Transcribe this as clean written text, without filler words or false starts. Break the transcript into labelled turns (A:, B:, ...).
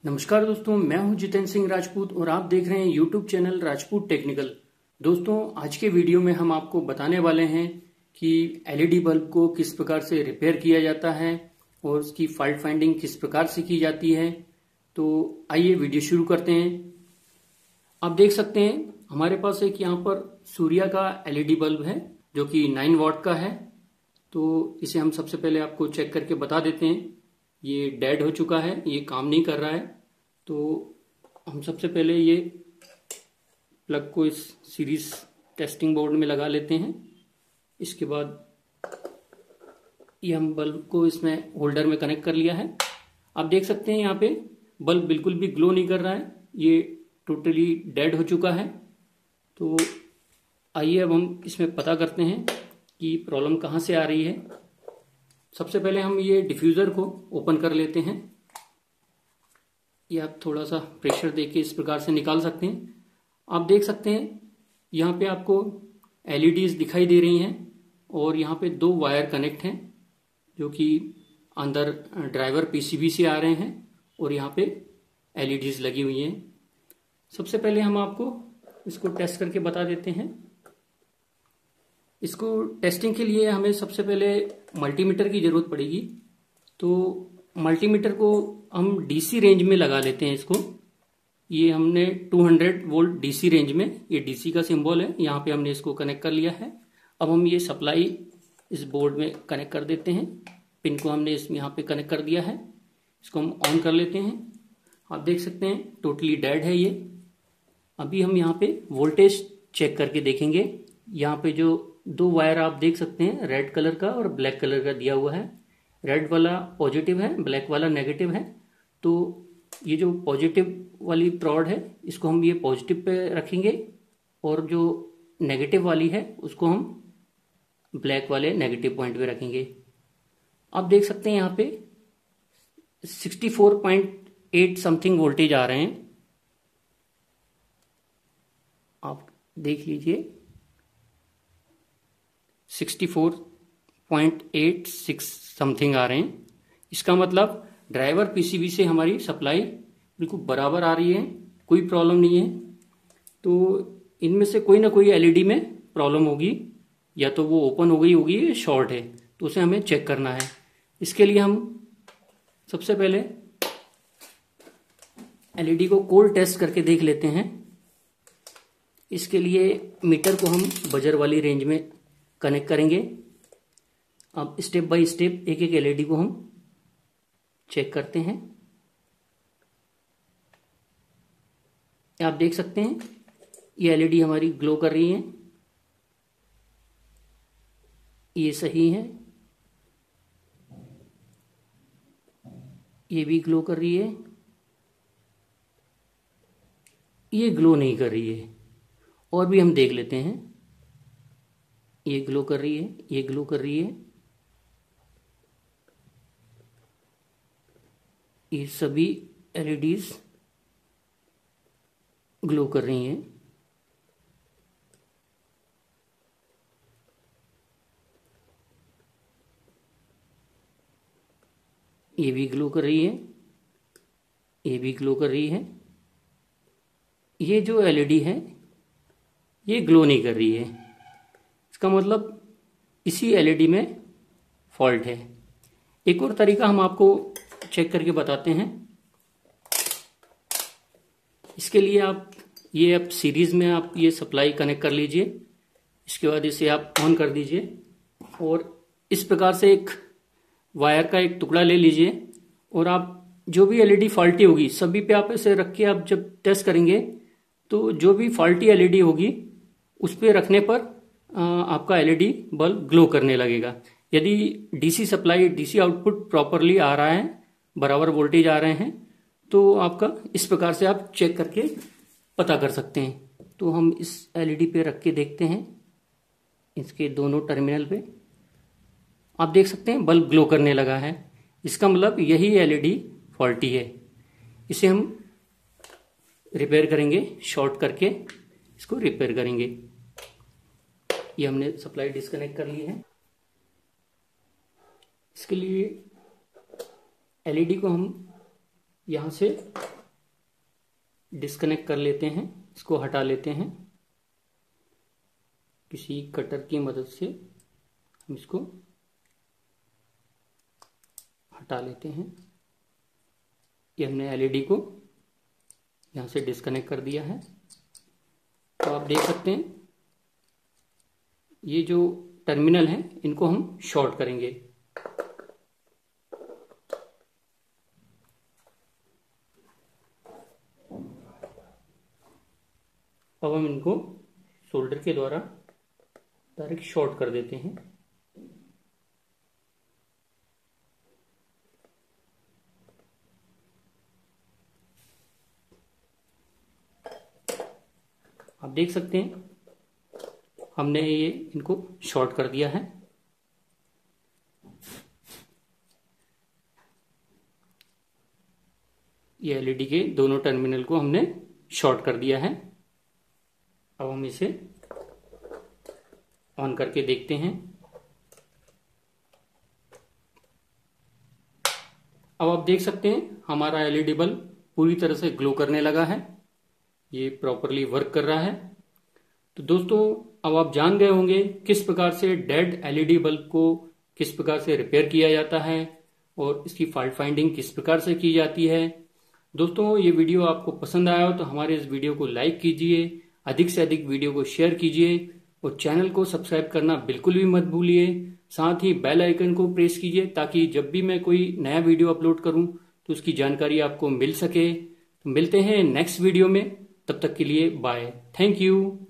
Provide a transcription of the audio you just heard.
A: नमस्कार दोस्तों, मैं हूं जितेंद्र सिंह राजपूत और आप देख रहे हैं यूट्यूब चैनल राजपूत टेक्निकल। दोस्तों, आज के वीडियो में हम आपको बताने वाले हैं कि एलईडी बल्ब को किस प्रकार से रिपेयर किया जाता है और उसकी फॉल्ट फाइंडिंग किस प्रकार से की जाती है। तो आइए वीडियो शुरू करते हैं। आप देख सकते हैं हमारे पास एक यहाँ पर सूर्या का एलईडी बल्ब है जो कि 9 वॉट का है। तो इसे हम सबसे पहले आपको चेक करके बता देते हैं। ये डेड हो चुका है, ये काम नहीं कर रहा है। तो हम सबसे पहले ये प्लग को इस सीरीज टेस्टिंग बोर्ड में लगा लेते हैं। इसके बाद ये हम बल्ब को इसमें होल्डर में कनेक्ट कर लिया है। आप देख सकते हैं यहाँ पे बल्ब बिल्कुल भी ग्लो नहीं कर रहा है, ये टोटली डेड हो चुका है। तो आइए अब हम इसमें पता करते हैं कि प्रॉब्लम कहाँ से आ रही है। सबसे पहले हम ये डिफ्यूज़र को ओपन कर लेते हैं। ये आप थोड़ा सा प्रेशर देके इस प्रकार से निकाल सकते हैं। आप देख सकते हैं यहाँ पे आपको एलईडीज दिखाई दे रही हैं और यहाँ पे 2 वायर कनेक्ट हैं जो कि अंदर ड्राइवर पीसीबी से आ रहे हैं और यहाँ पे एलईडीज लगी हुई हैं। सबसे पहले हम आपको इसको टेस्ट करके बता देते हैं। इसको टेस्टिंग के लिए हमें सबसे पहले मल्टीमीटर की जरूरत पड़ेगी। तो मल्टीमीटर को हम डीसी रेंज में लगा लेते हैं इसको। ये हमने 200 वोल्ट डीसी रेंज में, ये डीसी का सिंबल है, यहाँ पे हमने इसको कनेक्ट कर लिया है। अब हम ये सप्लाई इस बोर्ड में कनेक्ट कर देते हैं। पिन को हमने इसमें यहाँ पे कनेक्ट कर दिया है। इसको हम ऑन कर लेते हैं। आप देख सकते हैं टोटली डेड है ये। अभी हम यहाँ पे वोल्टेज चेक करके देखेंगे। यहाँ पे जो 2 वायर आप देख सकते हैं, रेड कलर का और ब्लैक कलर का दिया हुआ है। रेड वाला पॉजिटिव है, ब्लैक वाला नेगेटिव है। तो ये जो पॉजिटिव वाली प्रॉड है इसको हम ये पॉजिटिव पे रखेंगे और जो नेगेटिव वाली है उसको हम ब्लैक वाले नेगेटिव पॉइंट पे रखेंगे। आप देख सकते हैं यहाँ पे 64.8 समथिंग वोल्टेज आ रहे हैं। आप देख लीजिए 64.86 समथिंग आ रहे हैं। इसका मतलब ड्राइवर पीसीबी से हमारी सप्लाई बिल्कुल बराबर आ रही है, कोई प्रॉब्लम नहीं है। तो इनमें से कोई ना कोई एलईडी में प्रॉब्लम होगी, या तो वो ओपन हो गई होगी या शॉर्ट है, तो उसे हमें चेक करना है। इसके लिए हम सबसे पहले एलईडी को कोल्ड टेस्ट करके देख लेते हैं। इसके लिए मीटर को हम बजर वाली रेंज में कनेक्ट करेंगे। अब स्टेप बाय स्टेप एक एक एलईडी को हम चेक करते हैं। आप देख सकते हैं ये एलईडी हमारी ग्लो कर रही है, ये सही है। ये भी ग्लो कर रही है, ये ग्लो नहीं कर रही है। और भी हम देख लेते हैं। ये ग्लो कर रही है, ये ग्लो कर रही है। ये सभी एलईडीज ग्लो कर रही हैं। ये भी ग्लो कर रही है, ये भी ग्लो कर रही है। ये जो एलईडी है ये ग्लो नहीं कर रही है। इसका मतलब इसी एलईडी में फॉल्ट है। एक और तरीका हम आपको चेक करके बताते हैं। इसके लिए आप सीरीज में आप ये सप्लाई कनेक्ट कर लीजिए। इसके बाद इसे आप ऑन कर दीजिए और इस प्रकार से एक वायर का एक टुकड़ा ले लीजिए और आप जो भी एलईडी फॉल्टी होगी सभी पे आप इसे रख के आप जब टेस्ट करेंगे तो जो भी फॉल्टी एलईडी होगी उस पे रखने पर आपका एलईडी बल्ब ग्लो करने लगेगा। यदि DC supply, DC output properly आ रहा है, बराबर वोल्टेज आ रहे हैं, तो आपका इस प्रकार से आप चेक करके पता कर सकते हैं। तो हम इस एलईडी पे रख के देखते हैं, इसके दोनों टर्मिनल पे। आप देख सकते हैं बल्ब ग्लो करने लगा है। इसका मतलब यही एलईडी फॉल्टी है। इसे हम रिपेयर करेंगे, शॉर्ट करके इसको रिपेयर करेंगे। ये हमने सप्लाई डिस्कनेक्ट कर ली है। इसके लिए एलईडी को हम यहाँ से डिस्कनेक्ट कर लेते हैं, इसको हटा लेते हैं। किसी कटर की मदद से हम इसको हटा लेते हैं। ये हमने एलईडी को यहां से डिस्कनेक्ट कर दिया है। तो आप देख सकते हैं ये जो टर्मिनल है इनको हम शॉर्ट करेंगे। अब हम इनको सोल्डर के द्वारा डायरेक्ट शॉर्ट कर देते हैं। आप देख सकते हैं हमने ये इनको शॉर्ट कर दिया है। ये एलईडी के दोनों टर्मिनल को हमने शॉर्ट कर दिया है। अब हम इसे ऑन करके देखते हैं। अब आप देख सकते हैं हमारा एलईडी बल्ब पूरी तरह से ग्लो करने लगा है। ये प्रॉपरली वर्क कर रहा है। तो दोस्तों अब आप जान गए होंगे किस प्रकार से डेड एलईडी बल्ब को किस प्रकार से रिपेयर किया जाता है और इसकी फॉल्ट फाइंडिंग किस प्रकार से की जाती है। दोस्तों ये वीडियो आपको पसंद आया हो तो हमारे इस वीडियो को लाइक कीजिए, अधिक से अधिक वीडियो को शेयर कीजिए और चैनल को सब्सक्राइब करना बिल्कुल भी मत भूलिए। साथ ही बेल आइकन को प्रेस कीजिए ताकि जब भी मैं कोई नया वीडियो अपलोड करूं तो उसकी जानकारी आपको मिल सके। तो मिलते हैं नेक्स्ट वीडियो में, तब तक के लिए बाय। Thank you.